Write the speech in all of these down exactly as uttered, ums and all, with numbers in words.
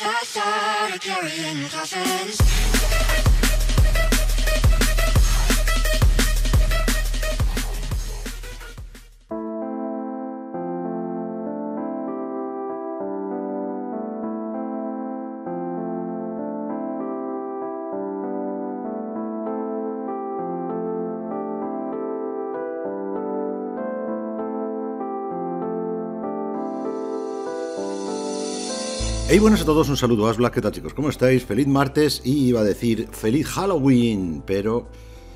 I started carrying coffins. Hey, buenas a todos, un saludo, Asblack, ¿qué tal chicos? ¿Cómo estáis? Feliz martes y iba a decir feliz Halloween, pero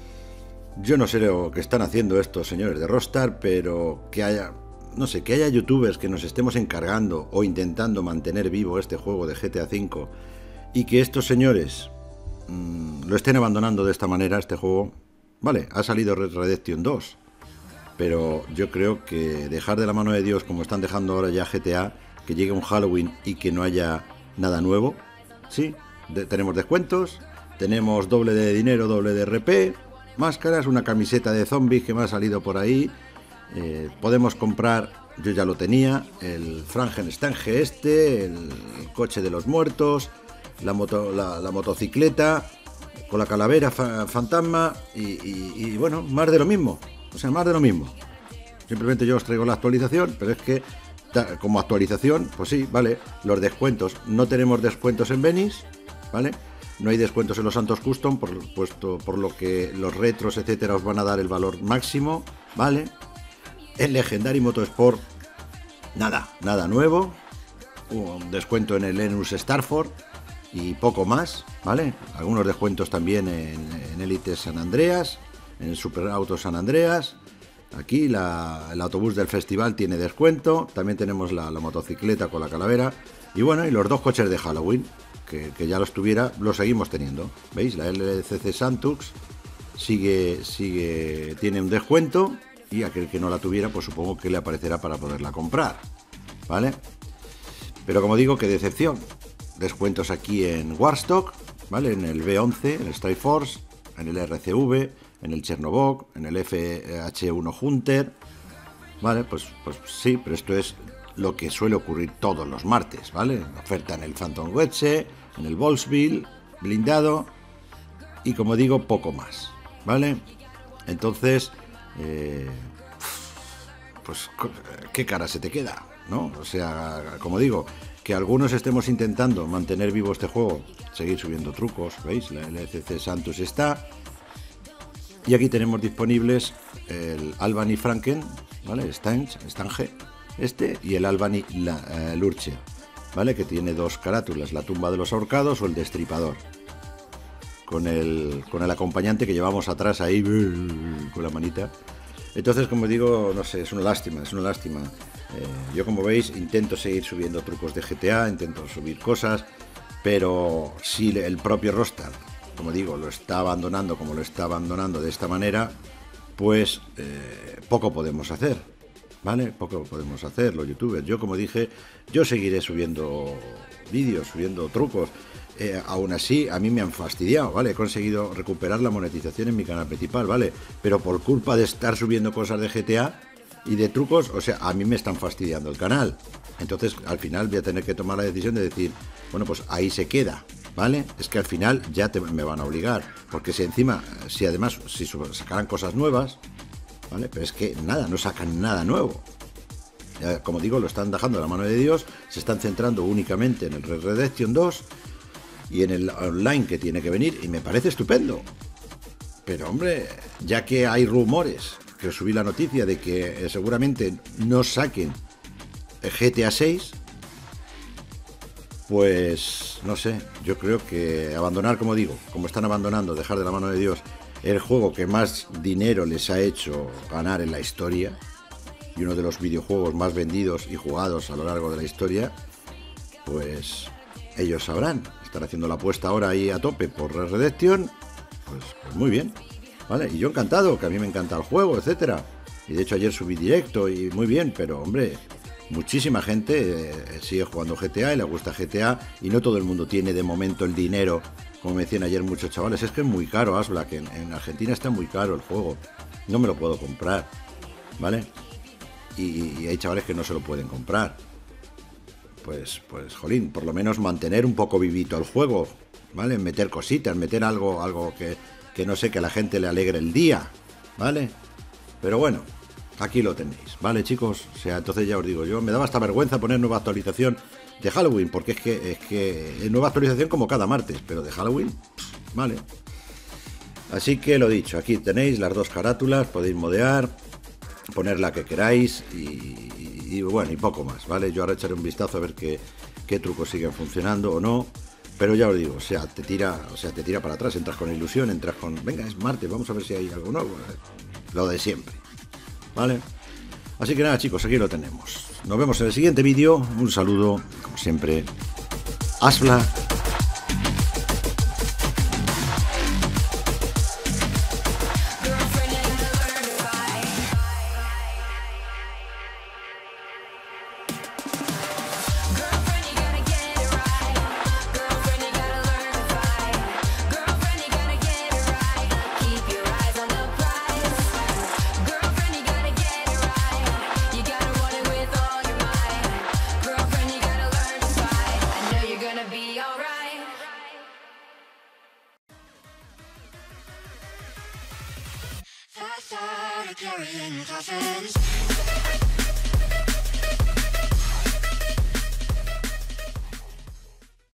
yo no sé lo que están haciendo estos señores de Rockstar, pero que haya, no sé, que haya youtubers que nos estemos encargando o intentando mantener vivo este juego de G T A cinco y que estos señores mmm, lo estén abandonando de esta manera, este juego. Vale, ha salido Red Redemption dos, pero yo creo que dejar de la mano de Dios como están dejando ahora ya G T A, que llegue un Halloween y que no haya nada nuevo. Sí, de, tenemos descuentos, tenemos doble de dinero, doble de R P, máscaras, una camiseta de zombies que me ha salido por ahí. Eh, podemos comprar, yo ya lo tenía, el Frankenstein este, el coche de los muertos, la, moto, la, la motocicleta con la calavera fa fantasma y, y, y bueno, más de lo mismo. O sea, más de lo mismo. Simplemente yo os traigo la actualización, pero es que como actualización, pues sí, vale, los descuentos, no tenemos descuentos en Venice, ¿vale? No hay descuentos en los Santos Custom, por, puesto, por lo que los retros, etcétera, os van a dar el valor máximo, ¿vale? El Legendary Motorsport, nada, nada nuevo, un descuento en el Lenus Starford y poco más, ¿vale? Algunos descuentos también en, en Elite San Andreas, en el Super Auto San Andreas. Aquí la, el autobús del festival tiene descuento. También tenemos la, la motocicleta con la calavera. Y bueno, y los dos coches de Halloween, que, que ya los tuviera, los seguimos teniendo. ¿Veis? La L C C Santux sigue, sigue, tiene un descuento. Y aquel que no la tuviera, pues supongo que le aparecerá para poderla comprar, ¿vale? Pero como digo, qué decepción. Descuentos aquí en Warstock, ¿vale? En el V once, en el Strike Force, en el R C V, en el Chernobog, en el F H uno Hunter, vale, pues, pues sí, pero esto es lo que suele ocurrir todos los martes, ¿vale? Oferta en el Phantom Wedge, en el Volksville, blindado, y como digo, poco más, ¿vale? Entonces, eh, pues, ¿qué cara se te queda, no? O sea, como digo, que algunos estemos intentando mantener vivo este juego, seguir subiendo trucos, ¿veis? La L C C Santos está. Y aquí tenemos disponibles el Albany Franken, ¿vale? Stange, Stange, este, y el Albany la, uh, Lurcher, ¿vale? Que tiene dos carátulas, la tumba de los ahorcados o el destripador. Con el, con el acompañante que llevamos atrás ahí, con la manita. Entonces, como digo, no sé, es una lástima, es una lástima. Eh, yo, como veis, intento seguir subiendo trucos de G T A, intento subir cosas, pero si el propio Rockstar, como digo, lo está abandonando como lo está abandonando de esta manera, pues eh, poco podemos hacer, ¿vale? Poco podemos hacer los youtubers. Yo, como dije, yo seguiré subiendo vídeos, subiendo trucos. Eh, aún así, a mí me han fastidiado, ¿vale? He conseguido recuperar la monetización en mi canal principal, ¿vale? Pero por culpa de estar subiendo cosas de G T A y de trucos, o sea, a mí me están fastidiando el canal. Entonces, al final voy a tener que tomar la decisión de decir, bueno, pues ahí se queda, ¿vale? Es que al final ya te, me van a obligar, porque si encima, si además, si sacaran cosas nuevas, ¿vale? Pero es que nada, no sacan nada nuevo. Ya, como digo, lo están dejando de la mano de Dios, se están centrando únicamente en el Red Redemption dos y en el online que tiene que venir, y me parece estupendo. Pero hombre, ya que hay rumores, que os subí la noticia de que eh, seguramente no saquen G T A seis, pues no sé, yo creo que abandonar, como digo, como están abandonando, dejar de la mano de Dios el juego que más dinero les ha hecho ganar en la historia y uno de los videojuegos más vendidos y jugados a lo largo de la historia, pues ellos sabrán. Estar haciendo la apuesta ahora ahí a tope por Red Redemption, pues, pues muy bien, ¿vale? Y yo encantado, que a mí me encanta el juego, etcétera. Y de hecho ayer subí directo y muy bien, pero hombre, muchísima gente eh, sigue jugando G T A y le gusta G T A, y no todo el mundo tiene de momento el dinero, como me decían ayer muchos chavales. Es que es muy caro, Asblack, en, en Argentina está muy caro el juego, no me lo puedo comprar, ¿vale? Y, y hay chavales que no se lo pueden comprar. pues, pues, jolín, por lo menos mantener un poco vivito el juego, ¿vale? Meter cositas, meter algo, algo que, que no sé, que a la gente le alegre el día, ¿vale? Pero bueno, aquí lo tenéis, ¿vale, chicos? O sea, entonces ya os digo, yo me daba hasta vergüenza poner nueva actualización de Halloween, porque es que es que es nueva actualización como cada martes, pero de Halloween, ¿vale? Así que lo dicho, aquí tenéis las dos carátulas, podéis modear, poner la que queráis y, y bueno, y poco más, ¿vale? Yo ahora echaré un vistazo a ver qué, qué trucos siguen funcionando o no, pero ya os digo, o sea, te tira, o sea, te tira para atrás, entras con ilusión, entras con, venga, es martes, vamos a ver si hay algo nuevo, lo de siempre, ¿vale? Así que nada, chicos, aquí lo tenemos. Nos vemos en el siguiente vídeo, un saludo, como siempre, Asbla. Fast out of carrying coffins.